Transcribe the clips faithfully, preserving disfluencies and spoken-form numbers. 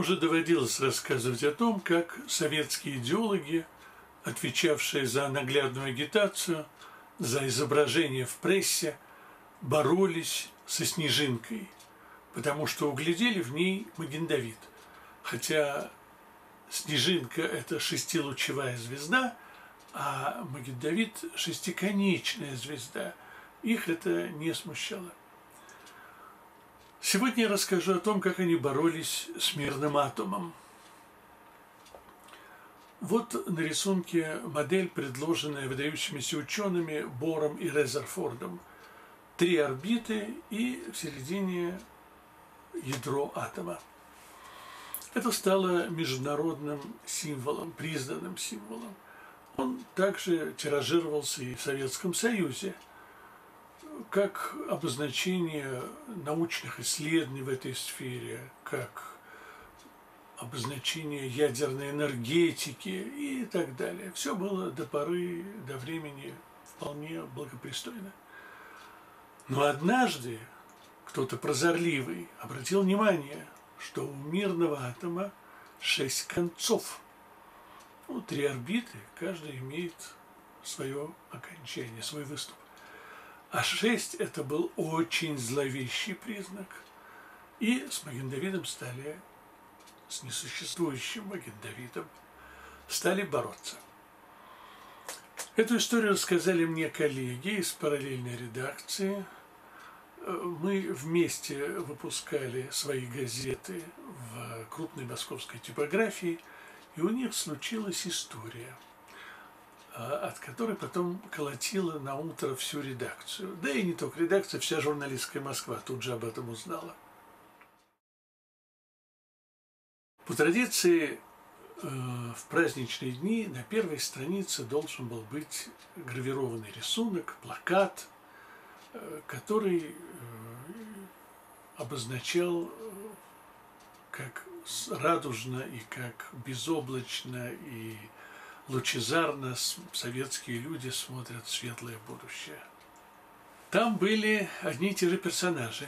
уже доводилось рассказывать о том, как советские идеологи, отвечавшие за наглядную агитацию, за изображение в прессе, боролись со Снежинкой, потому что углядели в ней Маген-Давид. Хотя Снежинка – это шестилучевая звезда, а Маген-Давид – шестиконечная звезда. Их это не смущало. Сегодня я расскажу о том, как они боролись с мирным атомом. Вот на рисунке модель, предложенная выдающимися учеными Бором и Резерфордом. Три орбиты и в середине ядро атома. Это стало международным символом, признанным символом. Он также тиражировался и в Советском Союзе, как обозначение научных исследований в этой сфере, как обозначение ядерной энергетики и так далее. Все было до поры, до времени вполне благопристойно. Но однажды кто-то прозорливый обратил внимание, что у мирного атома шесть концов. Ну, три орбиты, каждая имеет свое окончание, свой выступ. А шесть – это был очень зловещий признак. И с Маген-Давидом стали, с несуществующим Маген-Давидом, стали бороться. Эту историю рассказали мне коллеги из параллельной редакции. Мы вместе выпускали свои газеты в крупной московской типографии, и у них случилась история, от которой потом колотила на утро всю редакцию. Да и не только редакция, вся журналистская Москва тут же об этом узнала. По традиции, в праздничные дни на первой странице должен был быть гравированный рисунок, плакат, который обозначал, как радужно и как безоблачно и лучезарно советские люди смотрят в светлое будущее. Там были одни и те же персонажи.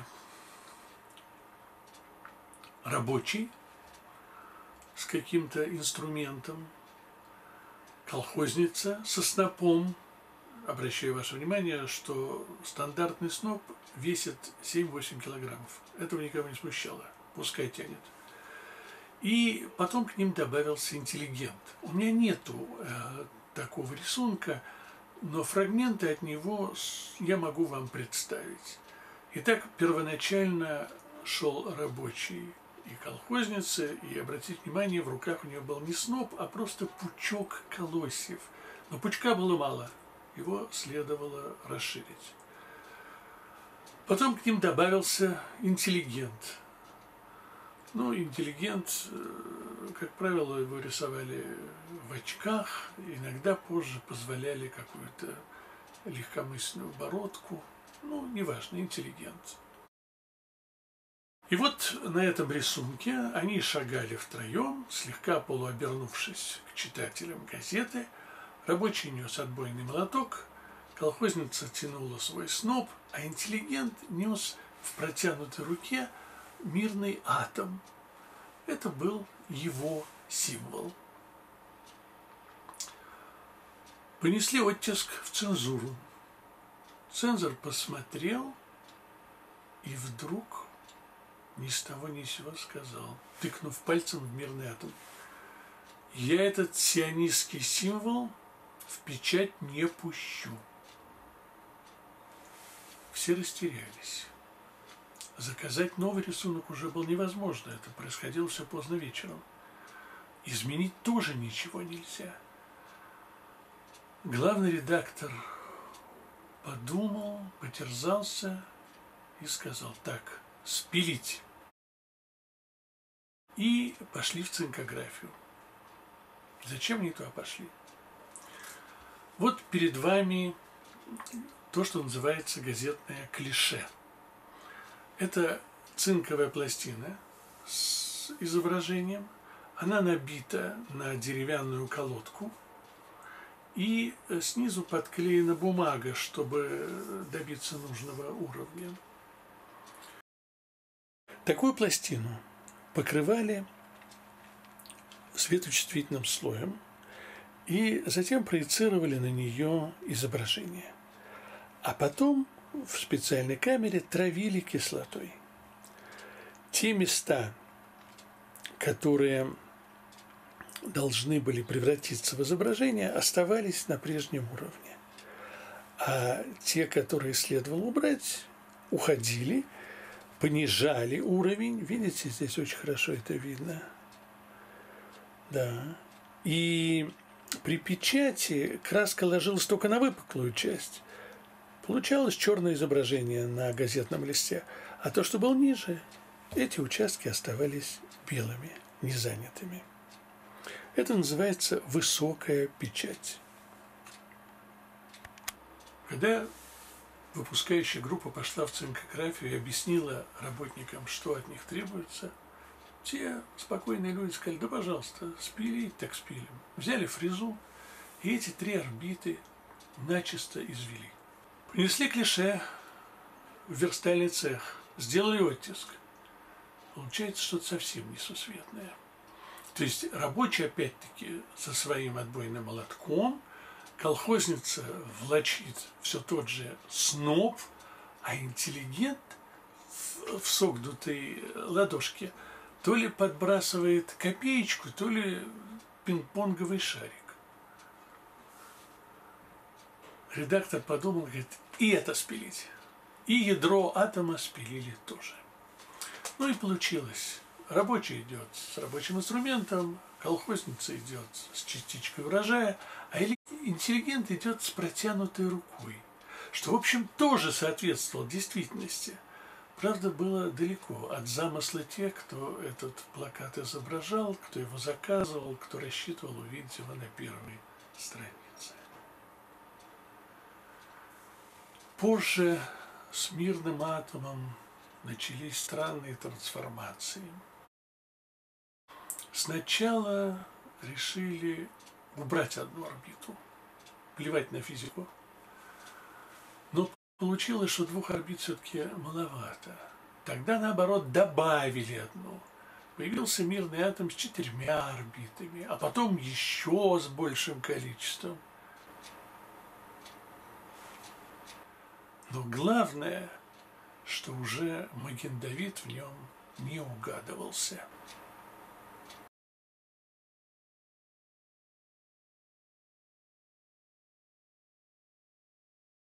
Рабочий с каким-то инструментом, колхозница со снопом. Обращаю ваше внимание, что стандартный сноп весит семь-восемь килограммов. Этого никого не смущало. Пускай тянет. И потом к ним добавился интеллигент. У меня нету э, такого рисунка, но фрагменты от него я могу вам представить. Итак, первоначально шел рабочий и колхозница, и, обратите внимание, в руках у нее был не сноп, а просто пучок колосьев. Но пучка было мало, его следовало расширить. Потом к ним добавился интеллигент. Ну, интеллигент, как правило, его рисовали в очках, иногда позже позволяли какую-то легкомысленную бородку. Ну, неважно, интеллигент. И вот на этом рисунке они шагали втроем, слегка полуобернувшись к читателям газеты. Рабочий нес отбойный молоток, колхозница тянула свой сноп, а интеллигент нес в протянутой руке мирный атом. Это был его символ. Понесли оттиск в цензуру. Цензор посмотрел и вдруг ни с того ни с сего сказал, тыкнув пальцем в мирный атом: «Я этот сионистский символ в печать не пущу». Все растерялись. Заказать новый рисунок уже было невозможно, это происходило все поздно вечером. Изменить тоже ничего нельзя. Главный редактор подумал, потерзался и сказал: так, спилить. И пошли в цинкографию. Зачем они туда пошли? Вот перед вами то, что называется газетное клише. Это цинковая пластина с изображением. Она набита на деревянную колодку. И снизу подклеена бумага, чтобы добиться нужного уровня. Такую пластину покрывали светочувствительным слоем и затем проецировали на нее изображение. А потом в специальной камере травили кислотой. Те места, которые должны были превратиться в изображение, оставались на прежнем уровне. А те, которые следовало убрать, уходили, понижали уровень. Видите, здесь очень хорошо это видно. Да. И при печати краска ложилась только на выпуклую часть. Получалось черное изображение на газетном листе. А то, что было ниже, эти участки оставались белыми, незанятыми. Это называется высокая печать. Когда выпускающая группа пошла в цинкографию и объяснила работникам, что от них требуется, те спокойные люди сказали: да, пожалуйста, спилить так спилим. Взяли фрезу, и эти три орбиты начисто извели. Принесли клише в верстальный цех, сделали оттиск. Получается что-то совсем несусветное. То есть рабочий, опять-таки, со своим отбойным молотком, колхозница влачит все тот же сноп, а интеллигент в согнутой ладошке то ли подбрасывает копеечку, то ли пинг-понговый шарик. Редактор подумал, говорит, и это спилить. И ядро атома спилили тоже. Ну и получилось. Рабочий идет с рабочим инструментом, колхозница идет с частичкой урожая, а интеллигент идет с протянутой рукой, что, в общем, тоже соответствовало действительности. Правда, было далеко от замысла тех, кто этот плакат изображал, кто его заказывал, кто рассчитывал увидеть его на первой странице. Позже с мирным атомом начались странные трансформации. Сначала решили убрать одну орбиту, плевать на физику. Но получилось, что двух орбит все-таки маловато. Тогда, наоборот, добавили одну. Появился мирный атом с четырьмя орбитами, а потом еще с большим количеством. Но главное, что уже Маген Давид в нем не угадывался.